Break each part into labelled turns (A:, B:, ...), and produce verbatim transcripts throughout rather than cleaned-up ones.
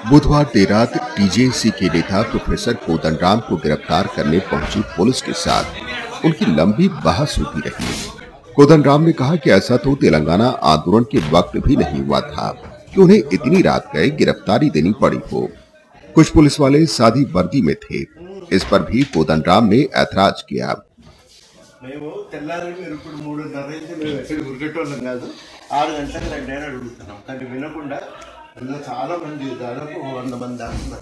A: बुधवार देर रात टीजेसी के नेता प्रोफेसर कोदंडराम को गिरफ्तार करने पहुंची पुलिस के साथ उनकी लंबी बहस होती रही। कोदंडराम ने कहा कि ऐसा तो तेलंगाना आंदोलन के वक्त भी नहीं हुआ था कि उन्हें इतनी रात गए गिरफ्तारी देनी पड़ी हो। कुछ पुलिस वाले सादी वर्दी में थे। इस पर भी कोदंडराम ने ऐतराज किया।
B: చాలా మంది దాదాపు వంద మంది దాటున్నారు.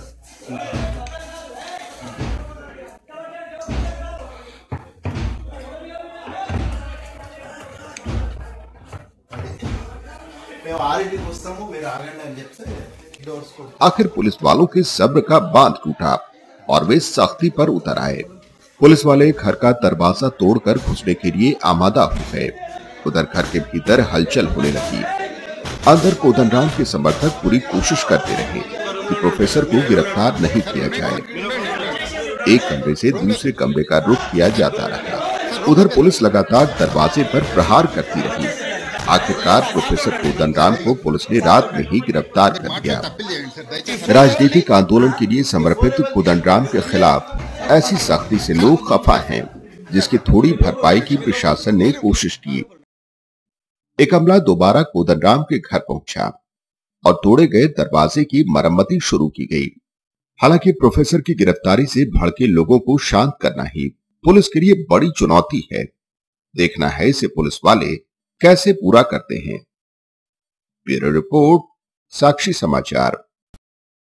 B: మేము ఆరింటికి వస్తాము, మీరు ఆగండి అని చెప్తే డోర్స్ को
A: आखिर पुलिस वालों के सब्र का बांध टूटा और वे सख्ती पर उतर आए। पुलिस वाले घर का दरवाजा तोड़कर घुसने के लिए आमादा हो गए। उधर घर के भीतर हलचल होने लगी। अंदर कोदंडराम के समर्थक पूरी कोशिश करते रहे कि प्रोफेसर को गिरफ्तार नहीं किया जाए। एक कमरे से दूसरे कमरे का रुख किया जाता रहा। उधर पुलिस लगातार दरवाजे पर प्रहार करती रही। आखिरकार प्रोफेसर कोदंडराम को पुलिस ने रात में ही गिरफ्तार कर लिया। राजनीतिक आंदोलन के लिए समर्पित कोदंडराम के खिलाफ ऐसी सख्ती से लोग खफा हैं, जिसकी थोड़ी भरपाई की प्रशासन ने कोशिश की। एक अमला दोबारा कोदंडराम के घर पहुंचा और तोड़े गए दरवाजे की मरम्मती शुरू की गई। हालांकि प्रोफेसर की गिरफ्तारी से भड़के लोगों को शांत करना ही पुलिस के लिए बड़ी चुनौती है। देखना है इसे पुलिस वाले कैसे पूरा करते हैं। ब्यूरो रिपोर्ट, साक्षी समाचार।